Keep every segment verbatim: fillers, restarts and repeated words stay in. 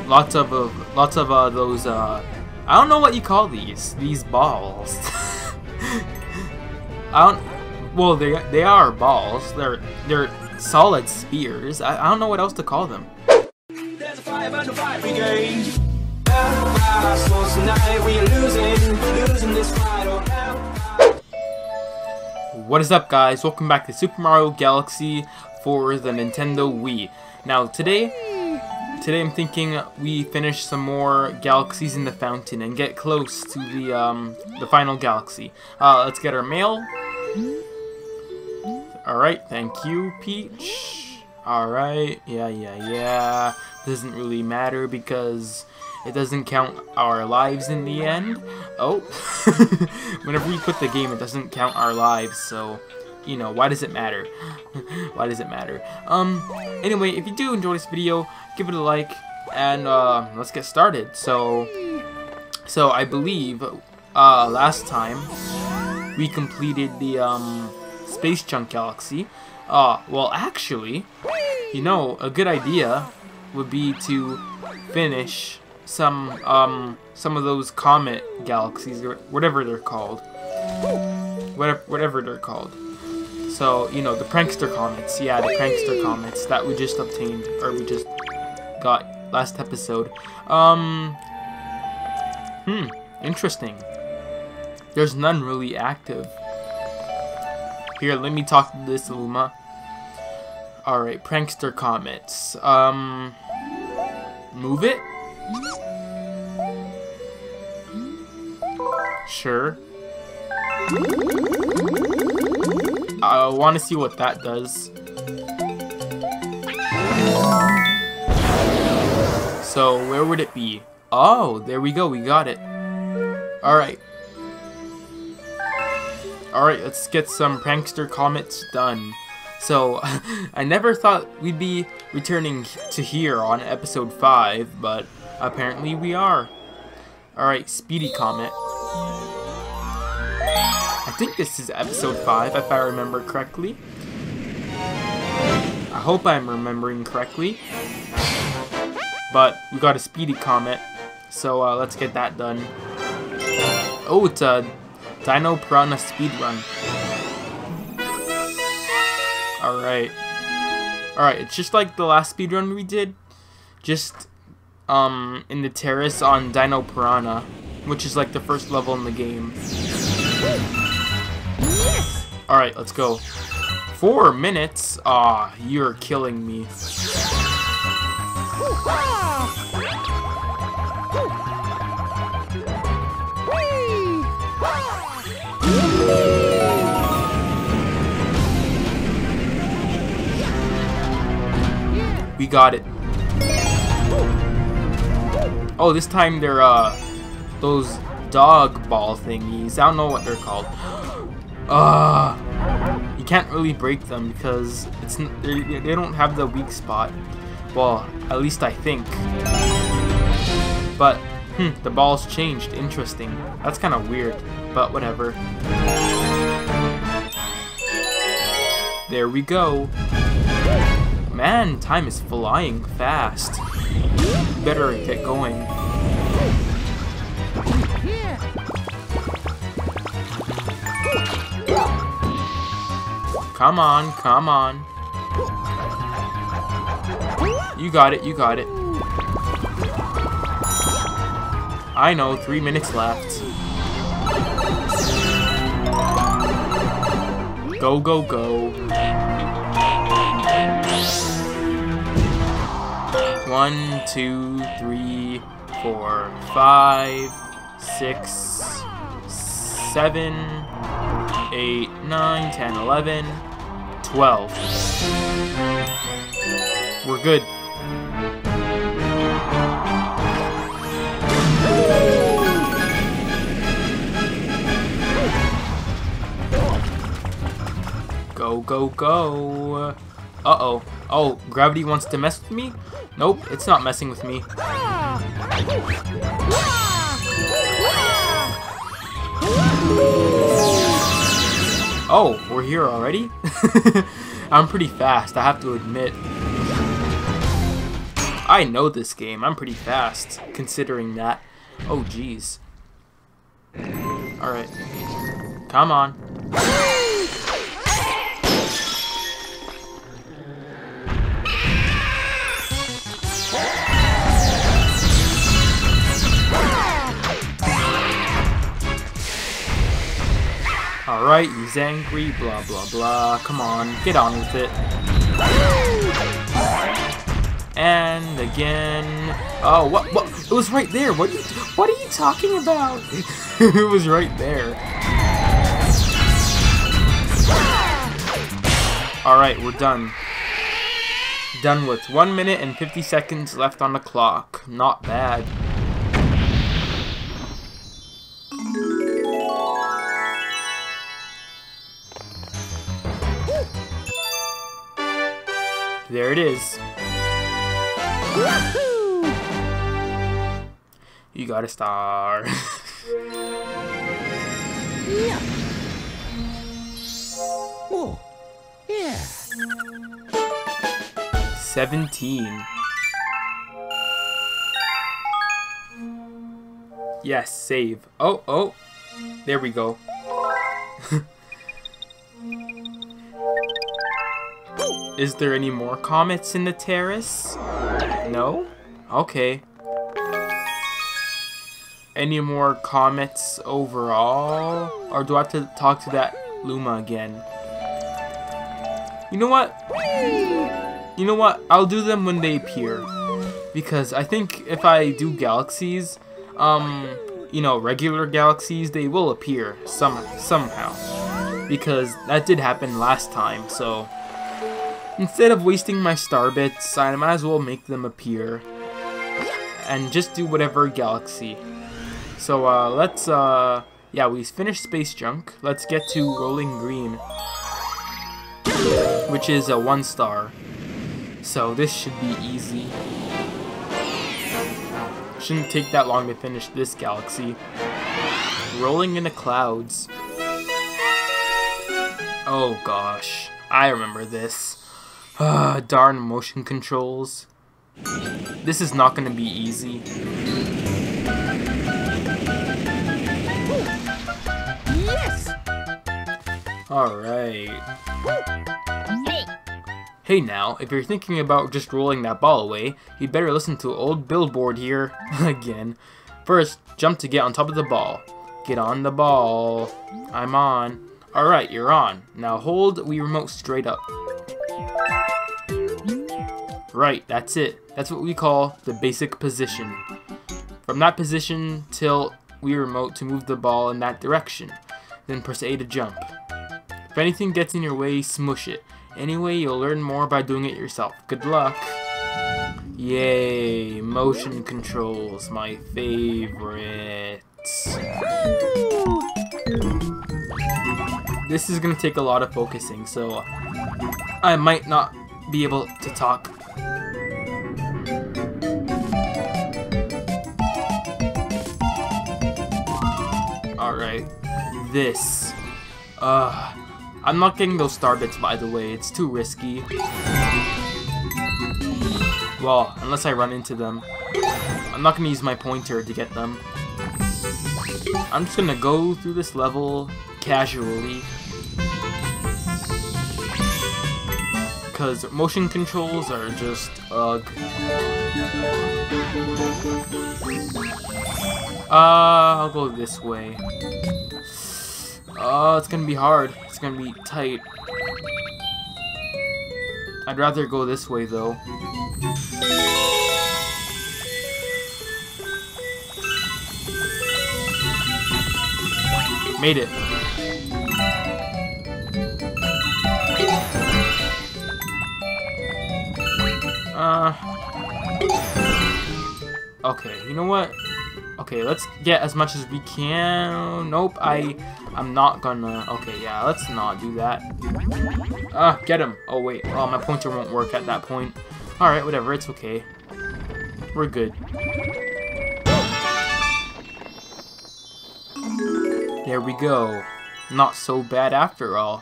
lots of uh, lots of uh, those. Uh, I don't know what you call these. These balls. I don't. Well, they they are balls. They're they're solid spears. I, I don't know what else to call them. There's a five under five brigade. Tonight we are losing, losing this fight. What is up, guys? Welcome back to Super Mario Galaxy for the Nintendo Wii. Now today, today I'm thinking we finish some more galaxies in the fountain and get close to the um the final galaxy. Uh, let's get our mail. All right, thank you, Peach. All right, yeah, yeah, yeah. Doesn't really matter because it doesn't count our lives in the end. Oh, whenever we quit the game, it doesn't count our lives. So, you know, why does it matter? Why does it matter? Um, anyway, if you do enjoy this video, give it a like, and uh, let's get started. So, so I believe uh, last time we completed the um, Space Chunk Galaxy. Uh, well, actually, you know, a good idea would be to finish some um some of those comet galaxies, or whatever they're called, whatever whatever they're called. So, you know, the prankster comets. Yeah, the prankster comets that we just obtained, or we just got last episode. Um, hmm, interesting. There's none really active. Here, let me talk to this Luma. All right, prankster comets. Um, move it. Sure. I want to see what that does. So, where would it be? Oh, there we go. We got it. Alright. Alright, let's get some prankster comets done. So, I never thought we'd be returning to here on episode five, but apparently we are. Alright, Speedy Comet. I think this is episode five, if I remember correctly. I hope I'm remembering correctly. But we got a Speedy Comet, so uh, let's get that done. Oh, it's a Dino Piranha speedrun. Alright. Alright, it's just like the last speedrun we did. Just um in the terrace on Dino Piranha, which is like the first level in the game. Alright, let's go. Four minutes? Aw, you're killing me. We got it. Oh, this time they're uh those dog ball thingies. I don't know what they're called. Uh you can't really break them because it's they, they don't have the weak spot. Well, at least I think. But hmm, the ball's changed. Interesting. That's kind of weird, but whatever. There we go. Man, time is flying fast. Better get going. Come on, come on. You got it, you got it. I know, three minutes left. Go, go, go. One, two, three, four, five, six, seven, eight, nine, ten, eleven, twelve. We're good. Go, go, go. Uh-oh. Oh, gravity wants to mess with me? Nope, it's not messing with me. Oh, we're here already? I'm pretty fast, I have to admit. I know this game. I'm pretty fast, considering that. Oh, jeez. Alright. Come on. Alright, he's angry, blah blah blah. Come on, get on with it. And again. Oh, what? What? It was right there. What? Are you, what are you talking about? It was right there. Alright, we're done. Done with one minute and fifty seconds left on the clock. Not bad. There it is. Woohoo! You got a star. Yeah. Oh, yeah. seventeen. Yes, save. Oh, oh. There we go. Is there any more comets in the terrace? No? Okay. Any more comets overall? Or do I have to talk to that Luma again? You know what? You know what? I'll do them when they appear. Because I think if I do galaxies, um, you know, regular galaxies, they will appear some somehow. Because that did happen last time, so instead of wasting my star bits, I might as well make them appear. And just do whatever galaxy. So, uh, let's, uh, yeah, we finished Space Junk. Let's get to Rolling Green, which is a one star. So, this should be easy. Shouldn't take that long to finish this galaxy. Rolling in the Clouds. Oh, gosh. I remember this. Ah, darn motion controls. This is not going to be easy. Yes. Alright. Hey. Hey now, if you're thinking about just rolling that ball away, you'd better listen to old Billboard here. Again. First, jump to get on top of the ball. Get on the ball. I'm on. Alright, you're on. Now hold Wii Remote straight up. Right, that's it. That's what we call the basic position. From that position, tilt Wii Remote to move the ball in that direction. Then press A to jump. If anything gets in your way, smush it. Anyway, you'll learn more by doing it yourself. Good luck. Yay, motion controls, my favorites. This is gonna take a lot of focusing, so I might not be able to talk. Alright, this. Uh, I'm not getting those star bits, by the way. It's too risky. Well, unless I run into them. I'm not gonna use my pointer to get them. I'm just gonna go through this level casually. Because motion controls are just ugh. Uh, I'll go this way. Oh, it's gonna be hard. It's gonna be tight. I'd rather go this way, though. Made it. Uh. Okay, you know what? Okay, let's get as much as we can. Nope, I, I'm not gonna. Okay, yeah, let's not do that. Ah, get him. Oh wait, oh my pointer won't work at that point. All right, whatever. It's okay. We're good. There we go. Not so bad after all.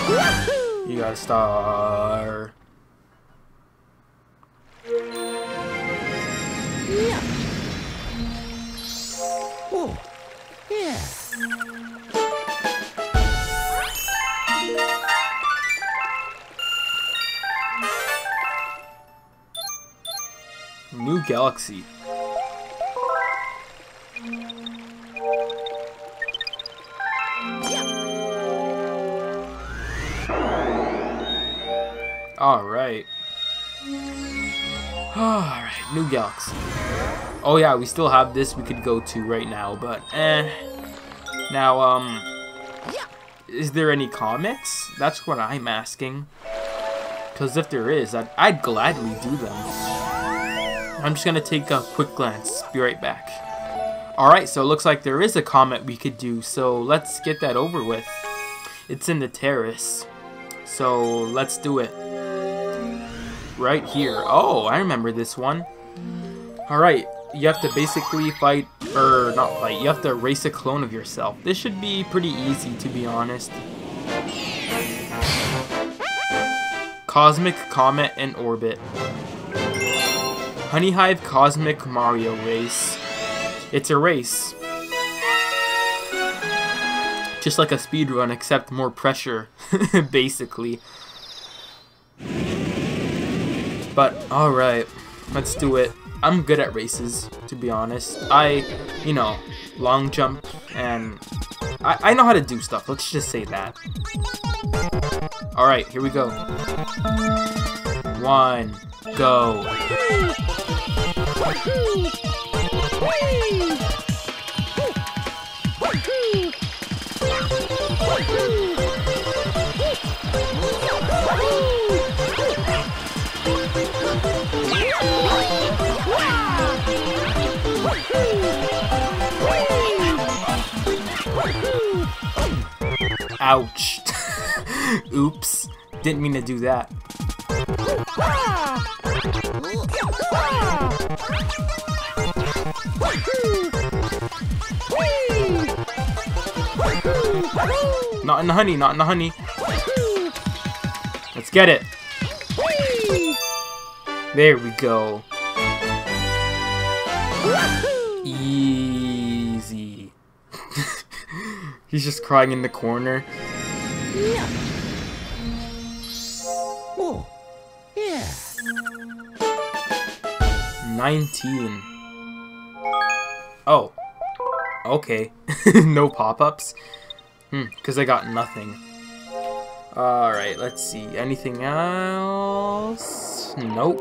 You got a star. Yeah. Oh, yeah. New galaxy. Alright. Alright, new galaxy. Oh yeah, we still have this we could go to right now, but eh. Now, um... is there any comments? That's what I'm asking. Because if there is, I'd, I'd gladly do them. I'm just gonna take a quick glance. Be right back. Alright, so it looks like there is a comment we could do, so let's get that over with. It's in the terrace. So let's do it. Right here. Oh, I remember this one. Alright, you have to basically fight, or not fight, you have to race a clone of yourself. This should be pretty easy, to be honest. Cosmic Comet and Orbit. Honeyhive Cosmic Mario Race. It's a race. Just like a speedrun, except more pressure, basically. But, alright, let's do it. I'm good at races, to be honest. I, you know, long jump, and I, I know how to do stuff. Let's just say that. Alright, here we go. One, go. Ouch. Oops. Didn't mean to do that. Not in the honey, not in the honey. Let's get it. There we go. Easy. He's just crying in the corner. Yeah. Oh, yeah. nineteen. Oh. Okay. No pop-ups. Hmm, because I got nothing. Alright, let's see. Anything else? Nope.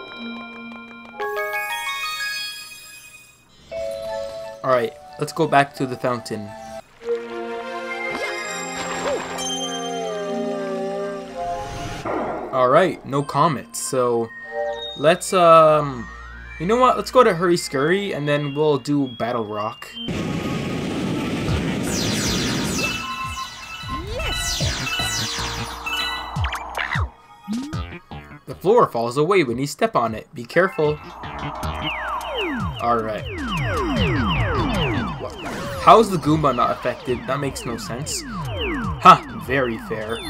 Alright, let's go back to the fountain. Alright, no comments, so let's, um, you know what, let's go to Hurry Scurry, and then we'll do Battle Rock. The floor falls away when you step on it, be careful. Alright. How's the Goomba not affected? That makes no sense. Ha! Huh, very fair.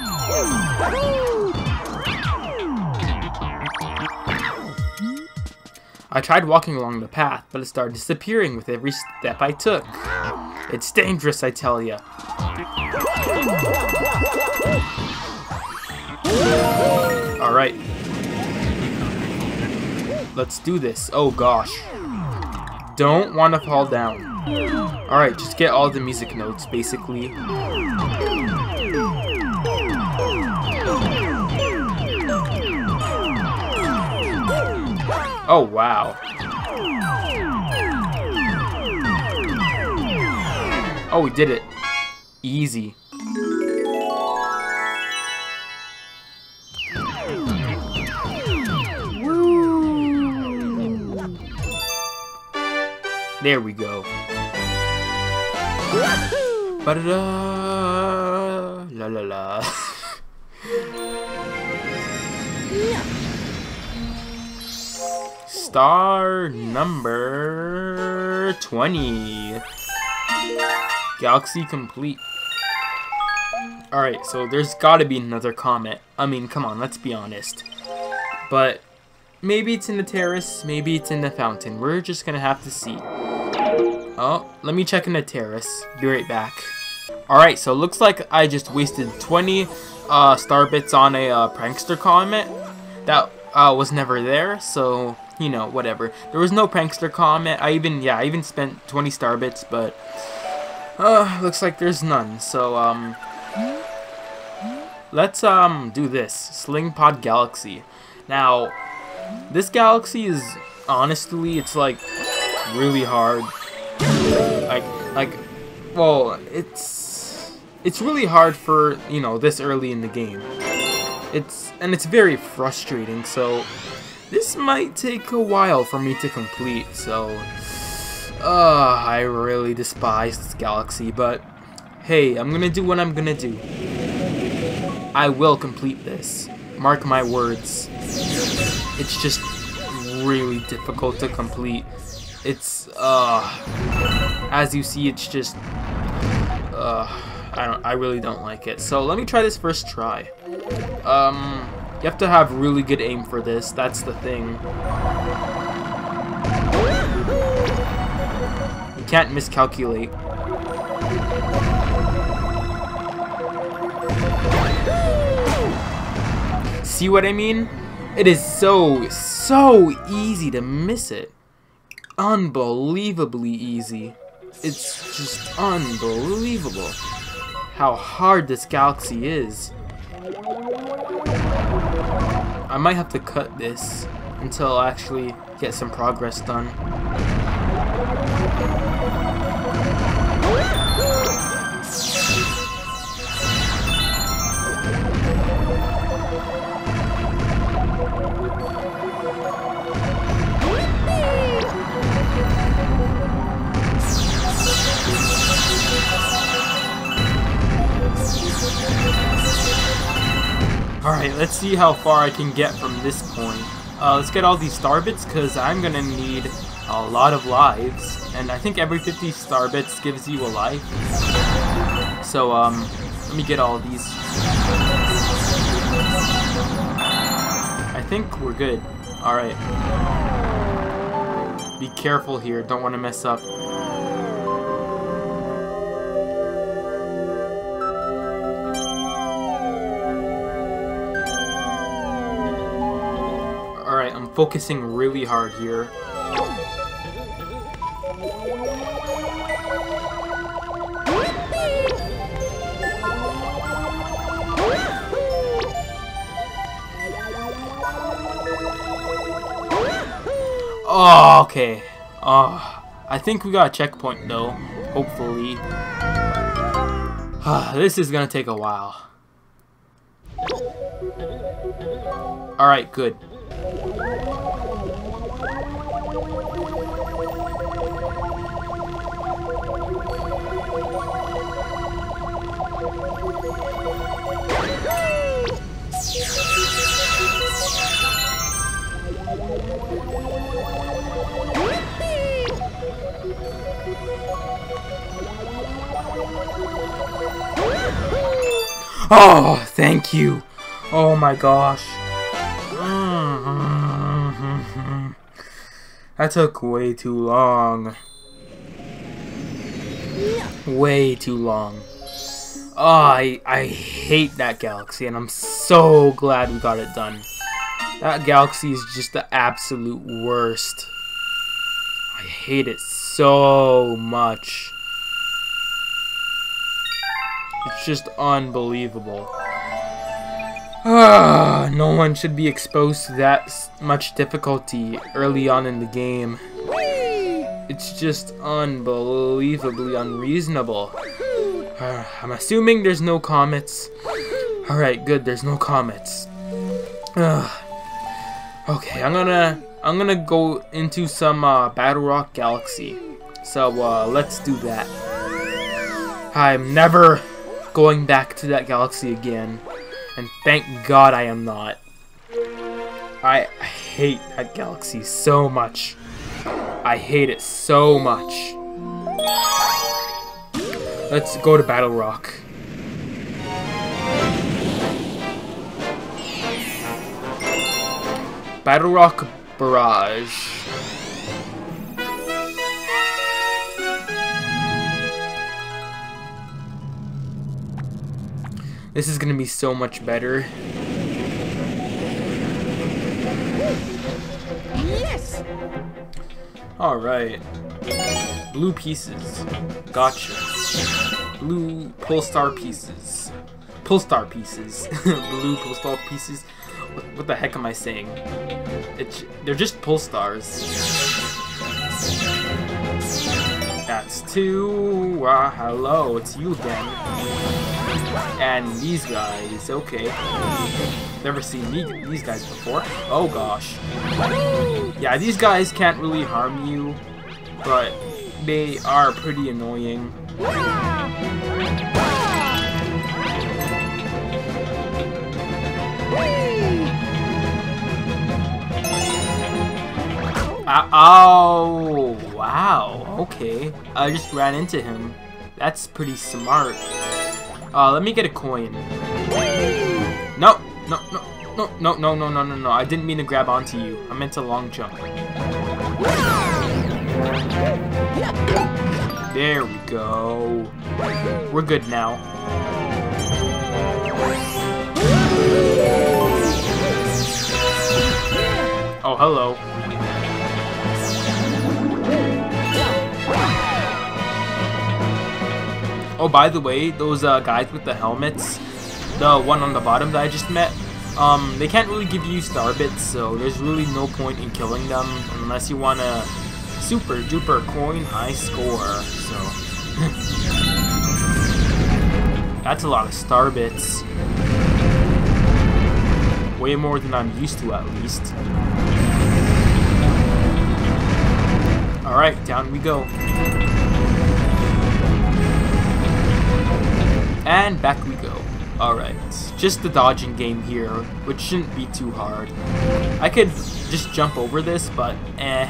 I tried walking along the path, but it started disappearing with every step I took. It's dangerous, I tell ya. Alright. Let's do this. Oh gosh. Don't want to fall down. Alright, just get all the music notes, basically. Oh, wow. Oh, we did it. Easy. There we go. Ba-da-da. La la la. Star number twenty. Galaxy complete. Alright, so there's gotta be another comet. I mean, come on, let's be honest. But maybe it's in the terrace, maybe it's in the fountain. We're just gonna have to see. Oh, let me check in the terrace. Be right back. Alright, so it looks like I just wasted twenty uh, star bits on a uh, prankster comet. That uh, was never there, so, you know, whatever. There was no prankster comet. I even, yeah, I even spent twenty star bits, but uh, looks like there's none. So, um... let's um do this. Sling Pod Galaxy. Now, this galaxy is honestly, it's like really hard. Like, like, well, it's it's really hard for, you know, this early in the game. It's and it's very frustrating. So this might take a while for me to complete. So, uh, I really despise this galaxy, but hey, I'm gonna do what I'm gonna do. I will complete this. Mark my words. It's just really difficult to complete. It's, uh, as you see, it's just, uh, I don't, I really don't like it. So let me try this first try. Um, you have to have really good aim for this. That's the thing. You can't miscalculate. See what I mean? It is so, so easy to miss it. Unbelievably easy. It's just unbelievable how hard this galaxy is. I might have to cut this until I actually get some progress done. Alright, let's see how far I can get from this point. Uh, let's get all these star bits, because I'm gonna need a lot of lives. And I think every fifty star bits gives you a life. So, um, let me get all these. I think we're good. Alright. Be careful here, don't want to mess up. Alright, I'm focusing really hard here. Oh, okay. Oh, I think we got a checkpoint though. Hopefully. This is gonna take a while. Alright, good. Oh, thank you. Oh my gosh. That took way too long. Way too long. Oh, I, I hate that galaxy, and I'm so glad we got it done. That galaxy is just the absolute worst. I hate it so much. It's just unbelievable. Ah, no one should be exposed to that much difficulty early on in the game. It's just unbelievably unreasonable. Uh, I'm assuming there's no comets. Alright, good, there's no comets. Uh, okay, I'm gonna I'm gonna go into some uh, Battle Rock Galaxy. So uh, let's do that. I'm never going back to that galaxy again. And thank God I am not. I hate that galaxy so much. I hate it so much. Let's go to Battle Rock. Battle Rock Barrage. This is gonna be so much better. Yes! Alright. Blue pieces. Gotcha. Blue Polestar pieces. Polestar pieces. Blue Polestar pieces. What, what the heck am I saying? It's, they're just Polestars. That's two. Uh, hello, it's you again. And these guys, okay. Never seen me, these guys before. Oh gosh. Yeah, these guys can't really harm you, but they are pretty annoying. Uh, oh, wow, okay. I just ran into him. That's pretty smart. Uh, let me get a coin. No, no, no, no, no, no, no, no, no, no. I didn't mean to grab onto you. I meant to long jump. There we go. We're good now. Oh, hello. Oh, by the way, those uh, guys with the helmets, the one on the bottom that I just met, um, they can't really give you star bits, so there's really no point in killing them unless you want a super duper coin high score. So that's a lot of star bits. Way more than I'm used to, at least. Alright, down we go. And back we go. Alright, just the dodging game here, which shouldn't be too hard. I could just jump over this, but eh.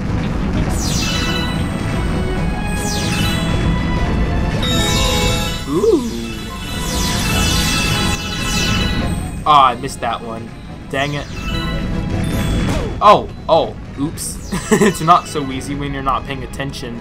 Ooh. Oh, I missed that one. Dang it. Oh, oh, oops. It's not so easy when you're not paying attention.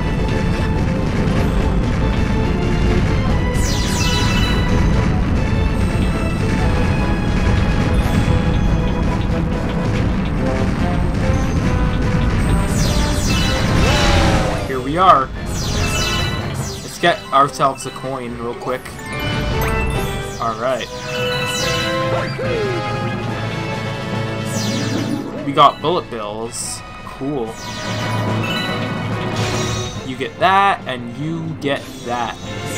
We are. Let's get ourselves a coin real quick. Alright. We got bullet bills. Cool. You get that, and you get that.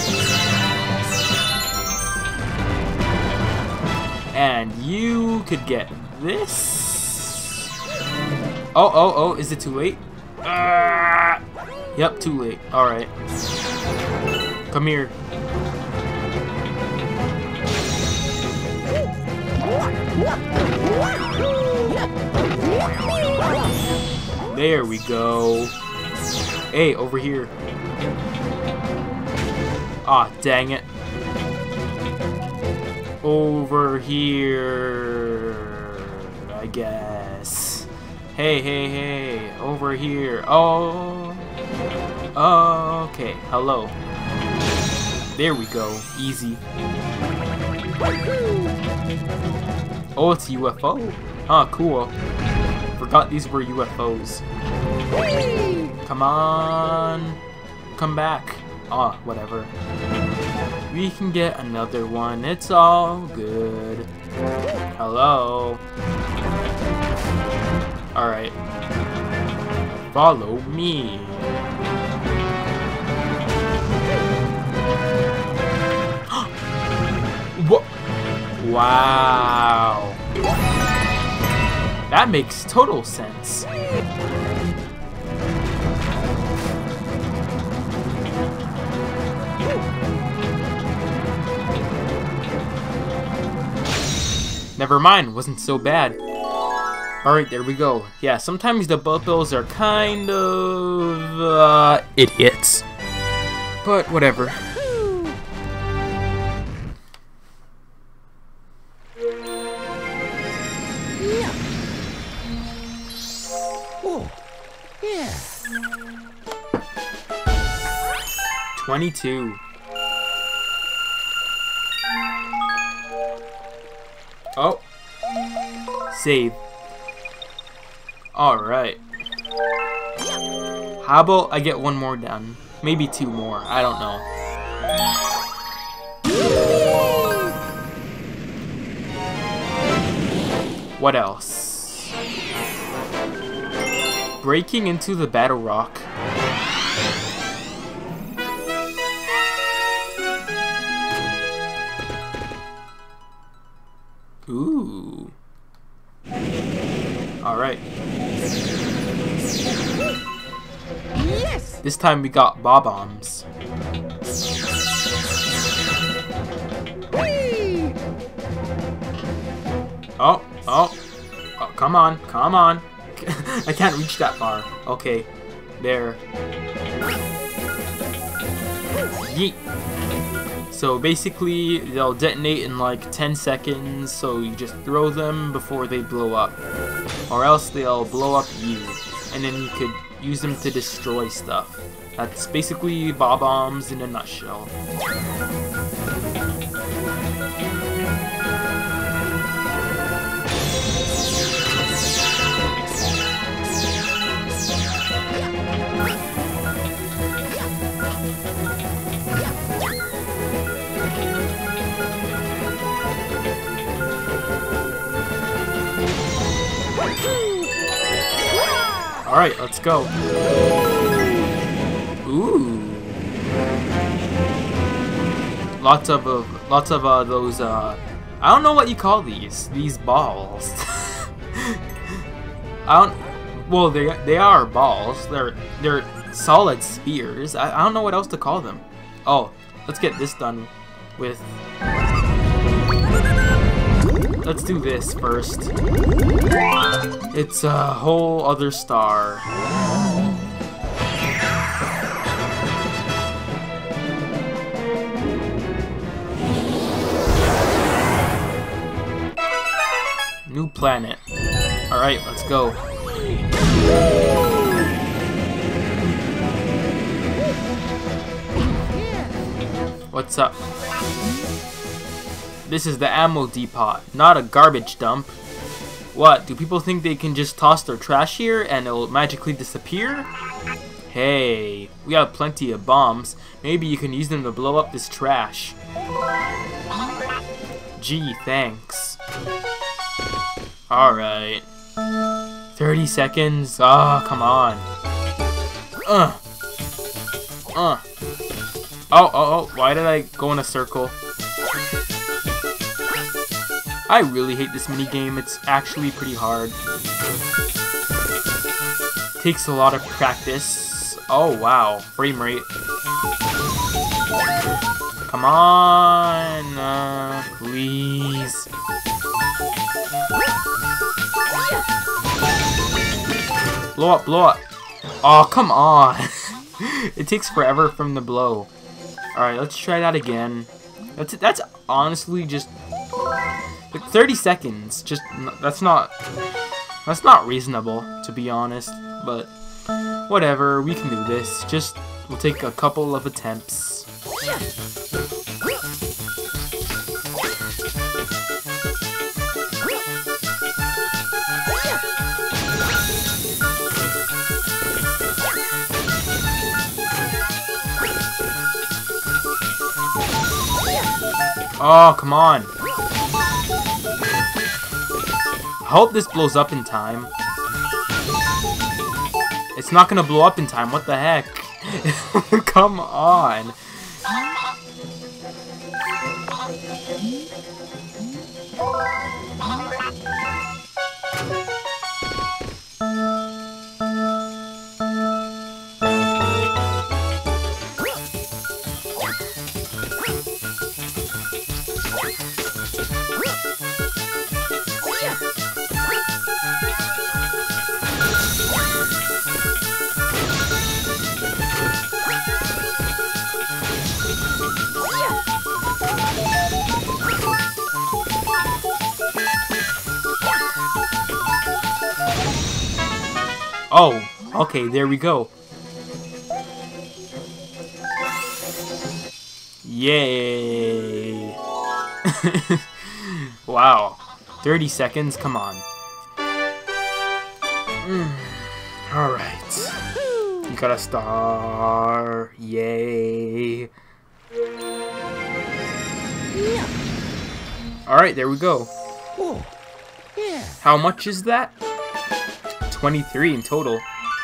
And you could get this. Oh, oh, oh, is it too late? Uh, Yep, too late. Alright. Come here. There we go. Hey, over here. Ah, dang it. Over here, I guess. Hey, hey, hey. Over here. Oh. Oh, okay. Hello. There we go. Easy. Oh, it's a U F O. Oh, cool. Forgot these were U F Os. Come on. Come back. Ah, oh, whatever. We can get another one. It's all good. Hello. Alright. Follow me. What? Wow. That makes total sense. Never mind, wasn't so bad. Alright, there we go. Yeah, sometimes the bullet bills are kind of uh, idiots. But whatever. twenty-two. Oh. Save. Alright. How about I get one more done? Maybe two more. I don't know. What else? Breaking into the Battle Rock. Ooh. Alright. Yes! This time we got Bob-ombs. Whee! Oh, oh. Oh, come on, come on. I can't reach that far. Okay. There. Yeet. So basically, they'll detonate in like ten seconds, so you just throw them before they blow up. Or else they'll blow up you, and then you could use them to destroy stuff. That's basically Bob-ombs in a nutshell. Alright, let's go. Ooh. Lots of uh, lots of uh, those uh I don't know what you call these. These balls. I don't well they they are balls. They're they're solid spears. I, I don't know what else to call them. Oh, let's get this done with Let's do this first. It's a whole other star. New planet. Alright, let's go. What's up? This is the ammo depot, not a garbage dump. What, do people think they can just toss their trash here and it'll magically disappear? Hey, we have plenty of bombs. Maybe you can use them to blow up this trash. Gee, thanks. Alright. thirty seconds? Ah, oh, come on. Uh. Uh. Oh, oh, oh, why did I go in a circle? I really hate this minigame. It's actually pretty hard. Takes a lot of practice. Oh wow, frame rate. Come on, uh, please. Blow up, blow up. Oh, come on. It takes forever from the blow. Alright, let's try that again. That's that's honestly just like thirty seconds. Just that's not that's not reasonable, to be honest. But whatever, we can do this. Just we'll take a couple of attempts. Oh, come on. I hope this blows up in time. It's not gonna blow up in time, what the heck? Come on. Oh, okay, there we go. Yay! Wow. thirty seconds? Come on. Mm. Alright. You got a star. Yay. Yeah. Alright, there we go. Oh. Yeah. How much is that? twenty-three in total.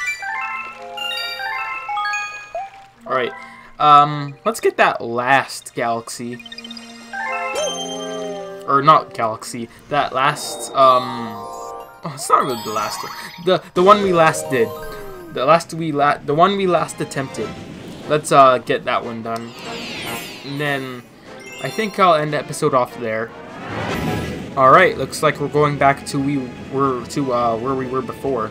Alright. Um, let's get that last galaxy. Or not galaxy. That last, um... oh, it's not really the last one. The, the one we last did. The last we la the one we last attempted. Let's, uh, get that one done. And then, I think I'll end the episode off there. Alright, looks like we're going back to we were to uh where we were before.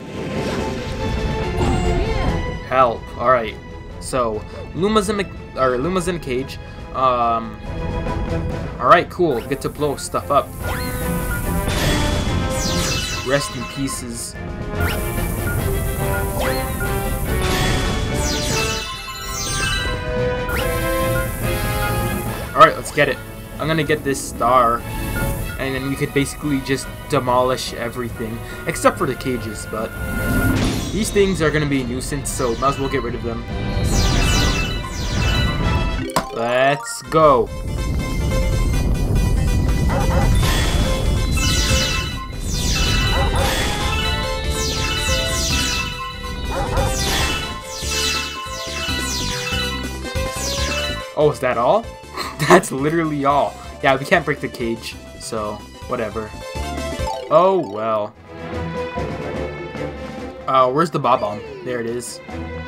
Help. Alright. So Luma's in a, or Luma's in a cage. Um Alright, cool. Get to blow stuff up. Rest in pieces. Alright, let's get it. I'm gonna get this star. And then we could basically just demolish everything. Except for the cages, but... these things are going to be a nuisance, so might as well get rid of them. Let's go! Oh, is that all? That's literally all. Yeah, we can't break the cage. So, whatever. Oh, well. Uh, where's the Bob-omb? There it is.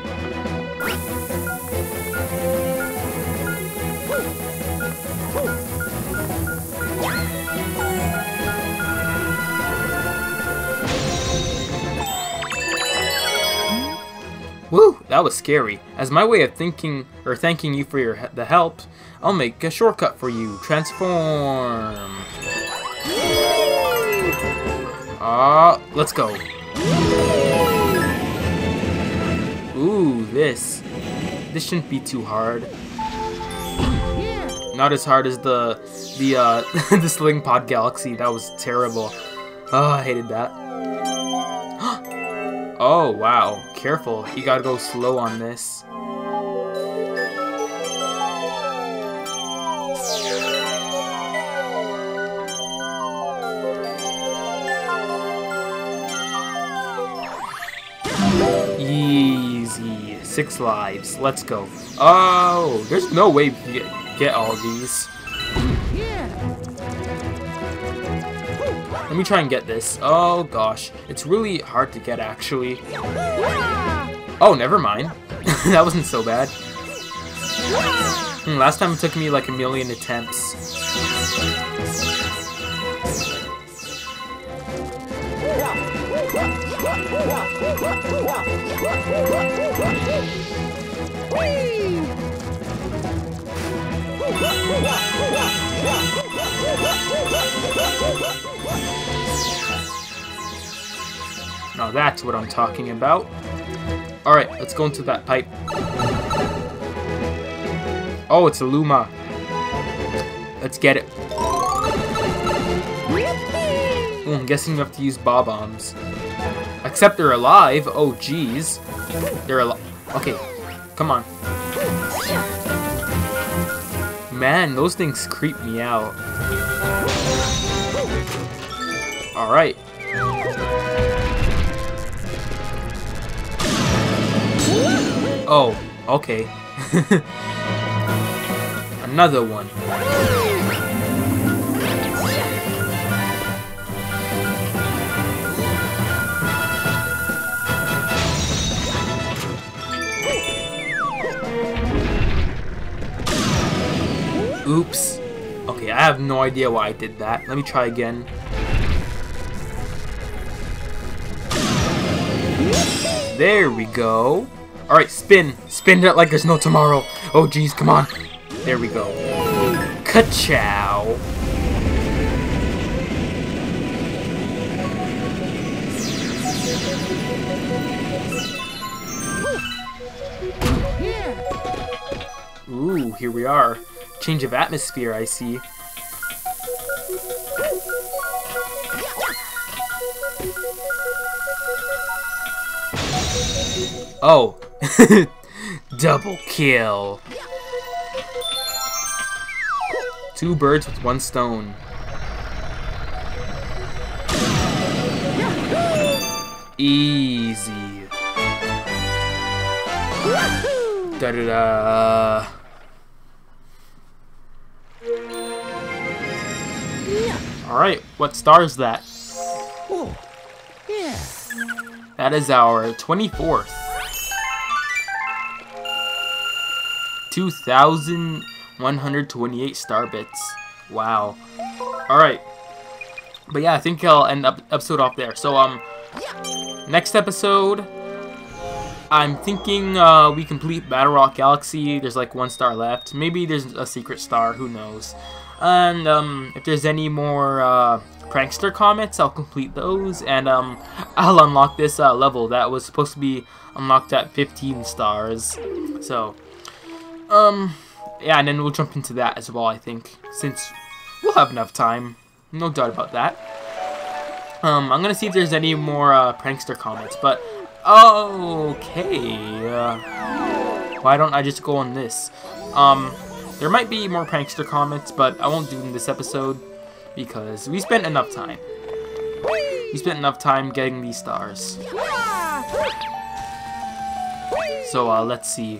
Woo! That was scary. As my way of thinking, or thanking you for your he the help, I'll make a shortcut for you. Transform. Ah, uh, let's go. Ooh, this. This shouldn't be too hard. Not as hard as the the uh the Sling Pod Galaxy. That was terrible. Oh, I hated that. Oh wow, careful. You gotta go slow on this. Easy. Six lives. Let's go. Oh, there's no way we can get, get all of these. Let me try and get this. Oh gosh, it's really hard to get actually. Oh, never mind. That wasn't so bad. Hmm, last time it took me like a million attempts. Now that's what I'm talking about. Alright, let's go into that pipe. Oh, it's a Luma. Let's get it. Ooh, I'm guessing you have to use Bob-ombs. Except they're alive. Oh, jeez. They're alive. Okay, come on. Man, those things creep me out. Alright. Oh, okay. Another one. Oops. Okay, I have no idea why I did that. Let me try again. There we go. Alright, spin. Spin it like there's no tomorrow. Oh, geez, come on. There we go. Ka-chow. Ooh, here we are. Change of atmosphere, I see. Oh. Double kill. Two birds with one stone. Easy. Da da da. Alright, what star is that? Oh, yeah. That is our twenty-fourth. two thousand one hundred twenty-eight star bits. Wow. Alright. But yeah, I think I'll end up episode off there. So, um, next episode, I'm thinking uh, we complete Battle Rock Galaxy. There's like one star left. Maybe there's a secret star. Who knows? And um, if there's any more uh, prankster comments, I'll complete those. And um, I'll unlock this uh, level that was supposed to be unlocked at fifteen stars. So, um, yeah, and then we'll jump into that as well, I think, since we'll have enough time. No doubt about that. Um, I'm gonna see if there's any more uh, prankster comments, but okay. Uh, why don't I just go on this? Um, there might be more prankster comments, but I won't do them this episode because we spent enough time. We spent enough time getting these stars. So uh, let's see.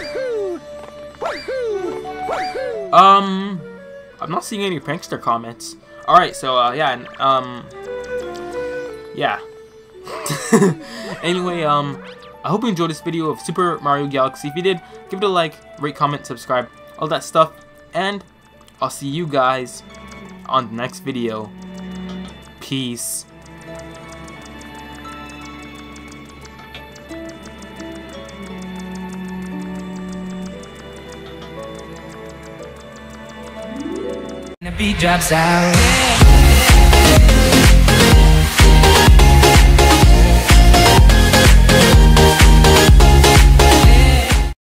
Um, I'm not seeing any prankster comments. All right, so uh, yeah, and, um. Yeah. Anyway, um, I hope you enjoyed this video of Super Mario Galaxy. If you did, give it a like, rate, comment, subscribe, all that stuff. And I'll see you guys on the next video. Peace. The beat drops out.